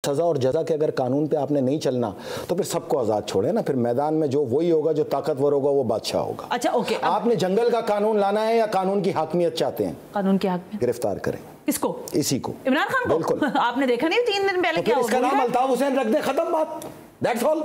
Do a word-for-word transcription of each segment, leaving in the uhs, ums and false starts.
सज़ा और जज़ा के अगर कानून पे आपने नहीं चलना तो फिर सबको आज़ाद छोड़े ना, फिर मैदान में जो वही होगा जो ताकतवर होगा वो बादशाह होगा। अच्छा ओके, आपने जंगल का कानून लाना है या कानून की हाकमियत चाहते हैं? कानून की हाकमियत। गिरफ्तार करें किसको? इसी को, इमरान खान को। बिल्कुल। आपने देखा नहीं तीन दिन पहले तो क्या हुआ? इसका नाम अल्ताफ हुसैन रख दे, खत्म बात, दैट्स ऑल।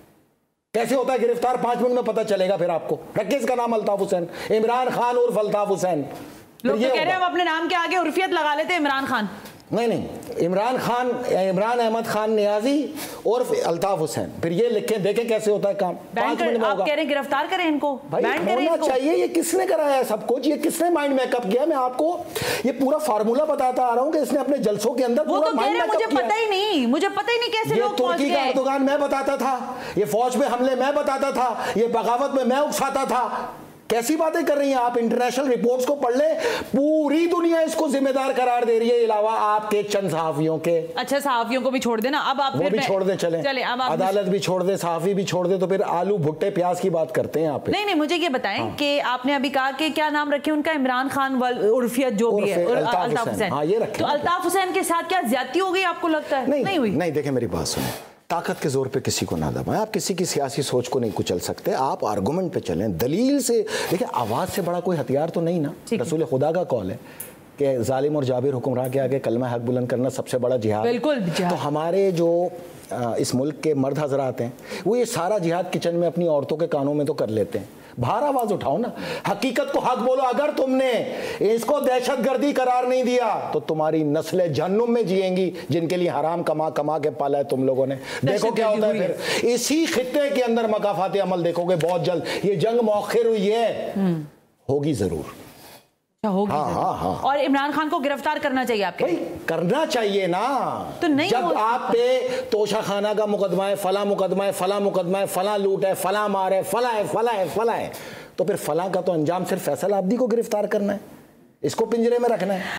कैसे होता है गिरफ्तार? पांच मिनट में पता चलेगा फिर आपको। रखिए इसका नाम अल्ताफ हुसैन, इमरान खान उर्फ अल्ताफ हुसैन। लोग तो कह रहे हैं हम अपने नाम के आगे उर्फियत लगा लेते हैं इमरान खान। नहीं नहीं, इमरान खान, इमरान अहमद खान नियाजी उर्फ अल्ताफ हुसैन, फिर ये लिखें, देखें कैसे होता है काम। पांच मिनट में आप कह रहे हैं गिरफ्तार करें इनको, भाई होना चाहिए। ये किसने कराया है सब कुछ? ये किसने माइंड मेकअप किया? मैं आपको ये पूरा फार्मूला बताता आ रहा हूँ कि इसने अपने जलसों के अंदर पूरा माइंड मेकअप किया। मुझे पता ही नहीं, मुझे पता ही नहीं कैसे लोग पहुंच गए। तुर्की का अर्दोगान मैं बताता था, ये फौज पे हमले मैं बताता था, ये बगावत में मैं उकसाता था। कैसी बातें कर रही हैं आप? इंटरनेशनल रिपोर्ट्स को पढ़ ले, पूरी दुनिया इसको जिम्मेदार करार दे रही है, अलावा आपके चंद सहाफियों के। अच्छा, सहाफियों को भी छोड़ देना अब आप, वो भी छोड़ दे, चले चले अब आप अदालत भी छोड़ दे, सहाफी भी छोड़ दे, तो फिर आलू भुट्टे प्याज की बात करते हैं आप। नहीं नहीं, मुझे ये बताएं हाँ। कि आपने अभी कहा कि क्या नाम रखे उनका, इमरान खान उर्फियत जो भी है, अल्ताफ हुसैन। हाँ, ये रखे। तो अल्ताफ हुसैन के साथ क्या ज्यादती हो गई आपको लगता है? नहीं, नहीं हुई। नहीं, देखें मेरी बात सुनो, ताकत के जोर पे किसी को ना दबाएं। आप किसी की सियासी सोच को नहीं कुचल सकते, आप आर्गुमेंट पे चलें, दलील से। देखिए, आवाज़ से बड़ा कोई हथियार तो नहीं ना। रसूल खुदा का कौल है कि जालिम और जाबिर हुक्मरान के आगे कलमा हक बुलंद करना सबसे बड़ा जिहाद। बिल्कुल। तो हमारे जो इस मुल्क के मर्द हजरात हैं वो ये सारा जिहाद किचन में अपनी औरतों के कानों में तो कर लेते हैं। बाहर आवाज उठाओ ना, हकीकत को हक बोलो। अगर तुमने इसको दहशतगर्दी करार नहीं दिया तो तुम्हारी नस्लें जहन्नुम में जिएंगी, जिनके लिए हराम कमा कमा के पाला है तुम लोगों ने। देखो क्या होता है फिर इसी खित्ते के अंदर मकाफाती अमल देखोगे बहुत जल्द। ये जंग मौखिर हुई है, होगी जरूर। होगी हाँ, हाँ, हाँ। और इमरान खान को गिरफ्तार करना चाहिए आपके? भाई करना चाहिए ना। तो नहीं, जब आप पे तोशा खाना का मुकदमा है, फला मुकदमा है, फला मुकदमा है, फला लूट है, फला मार है, फला है, फला है, फला है, तो फिर फला का तो अंजाम सिर्फ फैसल आब्दी को गिरफ्तार करना है, इसको पिंजरे में रखना है।